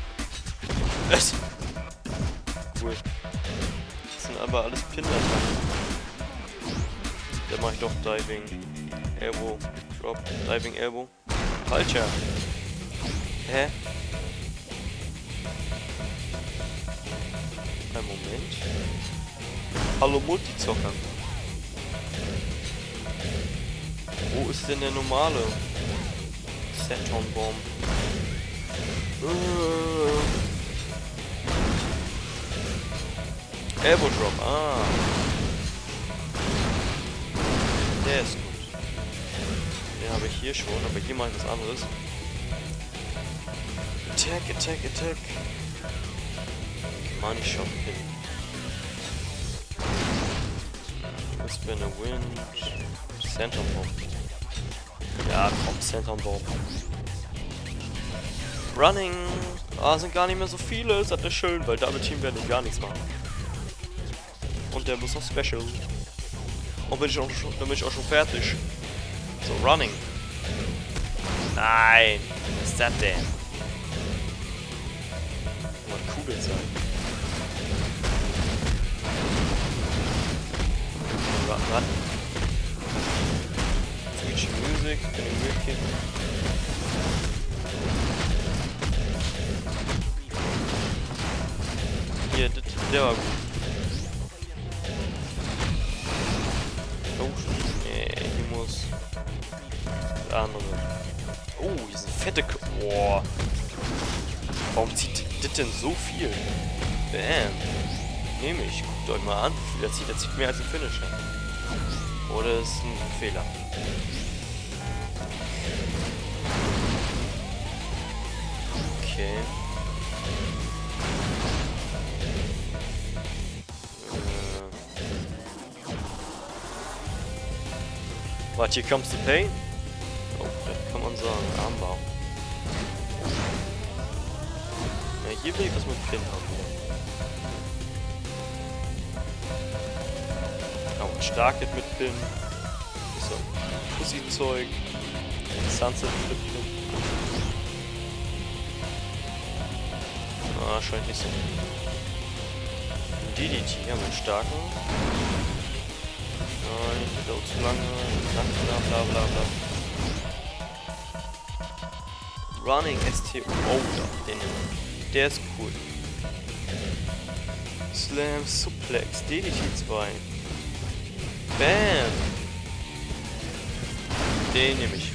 Cool. Das sind aber alles Pin-Attacken. Dann mache ich doch Diving Elbow Drop. Diving Elbow. Falscher. Hä? Ein Moment. Hallo Multizocker. Wo ist denn der normale Senton Bomb? Elbow Drop, ah. Der ist gut. Den habe ich hier schon, aber hier mache ich was anderes. Attack, Attack, Attack. Money Shot Pin. Whisper in a Wind. Senton Bomb. Ja, komm, Senton Bomb. Running. Ah, sind gar nicht mehr so viele. Ist das schön, weil Double Team werden die gar nichts machen. Und der muss noch Special. Und bin ich auch schon, dann bin ich auch schon fertig. So, Running. Nein. Was ist das denn? Mal Kugel sein. Run. Switch Music. Bin im Müllkick. Hier, der war gut. Oh, nee, hier muss der andere. Oh, hier sind fette Boah. Warum zieht das denn so viel? Bam. Nehme ich. Guckt euch mal an, wie viel er zieht. Er zieht mehr als ein Finisher. Oder ist ein Fehler? Okay. Warte, hier comes the pain. Oh, das kann man sagen. Armbau. Ja, hier will ich was mit Pin haben. Oh, Starket mit Pin. So, Pussy-Zeug. Sunset mit Pin. Ah, scheint nicht so. DDT haben wir einen starken. Nein, das dauert zu lange. Bla bla bla bla. Running STO. Oh, den nehmen wir. Der ist cool. Slam Suplex. DDT 2. Bam. Den nehme ich.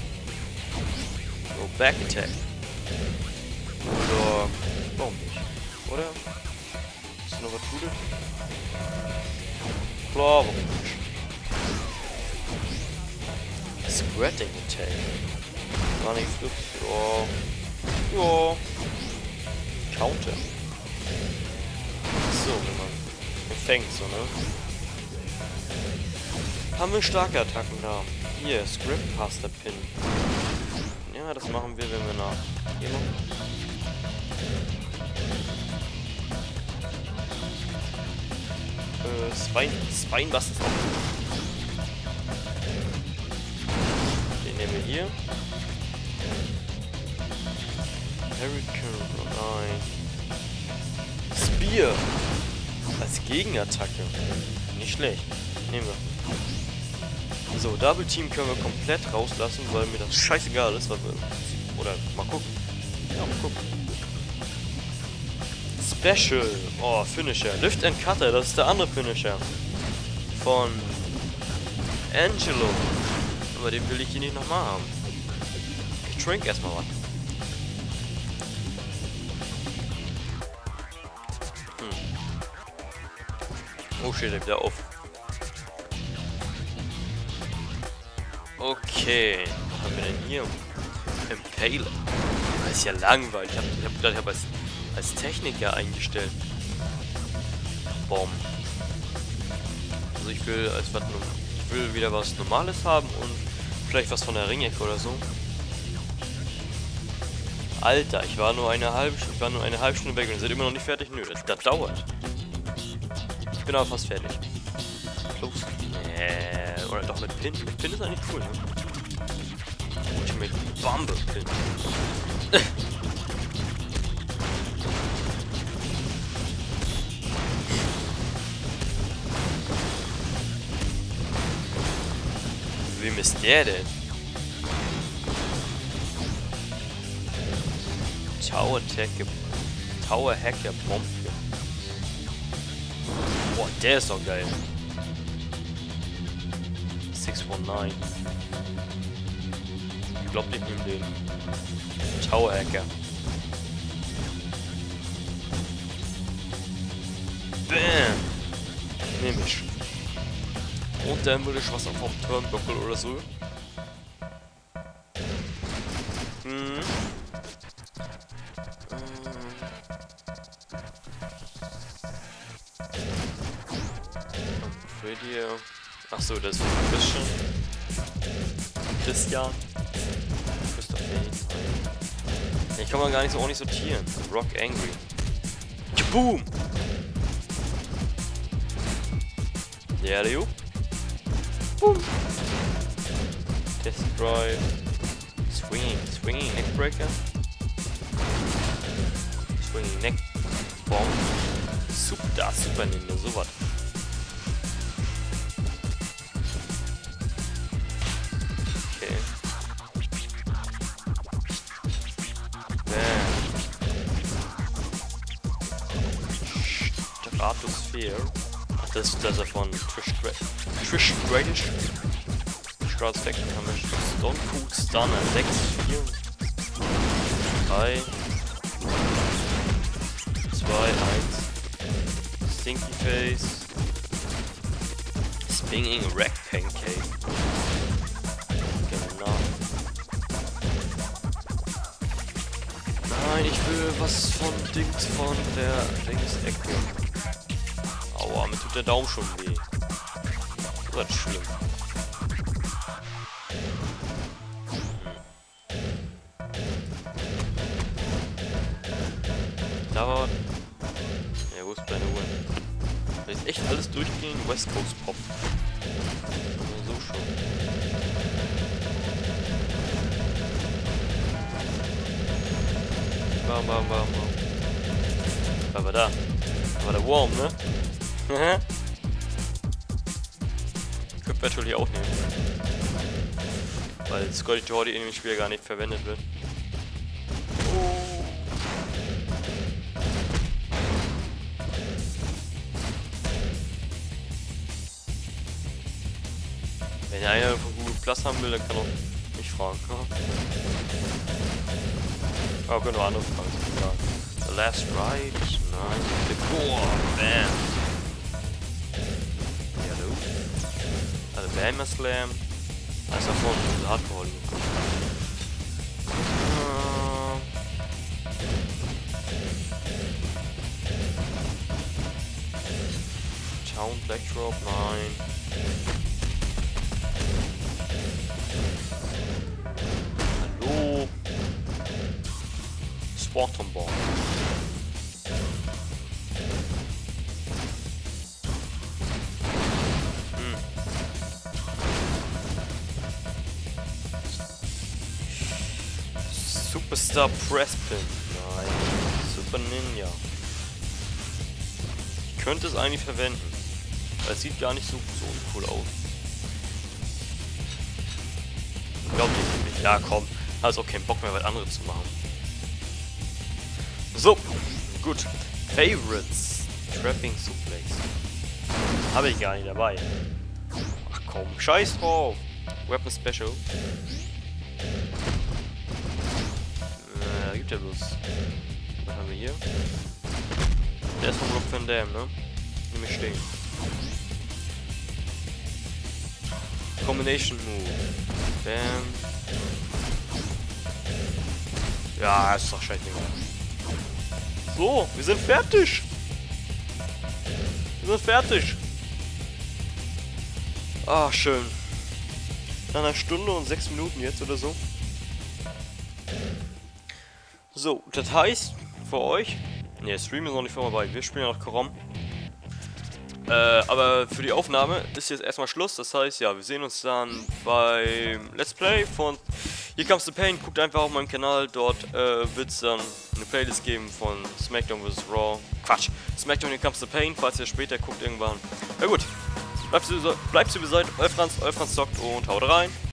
So, Back Attack. Oder. Warum nicht? Oder? Ist noch was Gutes? Klar, warum nicht? Squatting Attack. Running Flip. Ja. Ja. Counter. So, wenn man fängt, so, ne? Haben wir starke Attacken da. Hier, Script Master Pin. Ja, das machen wir, wenn wir nach hier machen. Spinebuster ist auch gut. Den nehmen wir hier. Hurricane, nein. Spear. Als Gegenattacke. Nicht schlecht. Nehmen wir. So, Double Team können wir komplett rauslassen, weil mir das scheißegal ist, weil wir... Oder, mal gucken. Ja, mal gucken. Special. Oh, Finisher. Lift and Cutter, das ist der andere Finisher. Von Angelo. Aber den will ich hier nicht nochmal haben. Ich trink erstmal was. Oh, steht er wieder auf. Okay, was haben wir denn hier? Impaler. Das ist ja langweilig. Ich hab gedacht, ich habe als Techniker eingestellt. Bomb. Also ich will wieder was Normales haben und vielleicht was von der Ringecke oder so. Alter, ich war nur eine halbe Stunde weg und ihr seid immer noch nicht fertig. Nö, das dauert. Ich bin aber fast fertig. Los. Oder doch mit Pin. Mit Pin ist eigentlich cool, ne? Ultimate Bombe Pin. Wem ist der denn? Tower Hacker Bombe. Boah, der ist doch geil. 619. Ich glaub, ich nehme den Tower Hacker. Bam! Nehme ich. Und dann würde ich was vom Turnbuckle oder so. Radio. Achso, das ist Christian. Christoph. Ich kann man gar nicht so ordentlich sortieren. Rock Angry. Boom! Yeah, you. Boom! Test Drive. Swinging Neckbreaker. Swinging Neck Bomb. Super Ninja, sowas. Okay. Stratosphere. Ach, das ist ja von Trish Stratus. Strats Deck haben wir Stone Cold Stunner 6, 4, 3, 2, 1. Stinky Face. Spinning Rack Pancake. Genau. Nein, ich will was von Dings von der Ecke. Aua, mir tut der Daumen schon weh. Das ist schlimm. Dauert. Ja, wo ist deine Uhr? Da ist echt alles durchgehen. West Coast Pop. Also so schon. Bam. Was war da? Das war der Worm, ne? Könnte natürlich auch nehmen. Weil Scotty Jordi in dem Spiel gar nicht verwendet wird. Wenn einer von Google Plus haben will, dann kann auch mich fragen. Aber können wir andere Fragen sagen. The Last Ride, nein. The Core, bam. Ja, du. Also Bam Slam. Das ist davon Hardcore. Town Backdrop, nein. Hallo. Sportombau. Superstar Presspin. Nein. Super Ninja. Ich könnte es eigentlich verwenden. Weil es sieht gar nicht so cool aus. Ich glaube nicht. Ja, komm. Also keinen Bock mehr, was anderes zu machen. So. Gut. Favorites. Trapping Suplex. Habe ich gar nicht dabei. Ach komm. Scheiß drauf. Weapon Special. Gibt ja bloß. Was haben wir hier? Der ist vom Rob Van Dam, ne? Nämlich stehen. Combination Move. Bam. Ja, ist doch scheißegal. So, wir sind fertig. Wir sind fertig. Ah, schön. Nach einer Stunde und 6 Minuten jetzt oder so. So, das heißt, für euch, ne, Stream ist noch nicht vorbei, wir spielen ja noch Karom. Aber für die Aufnahme ist jetzt erstmal Schluss, das heißt, ja, wir sehen uns dann beim Let's Play von Here Comes the Pain. Guckt einfach auf meinem Kanal, dort wird es dann eine Playlist geben von SmackDown vs. Raw. Quatsch, SmackDown Here Comes the Pain, falls ihr später guckt irgendwann. Na gut, bleibt so, euer Franz zockt und haut rein.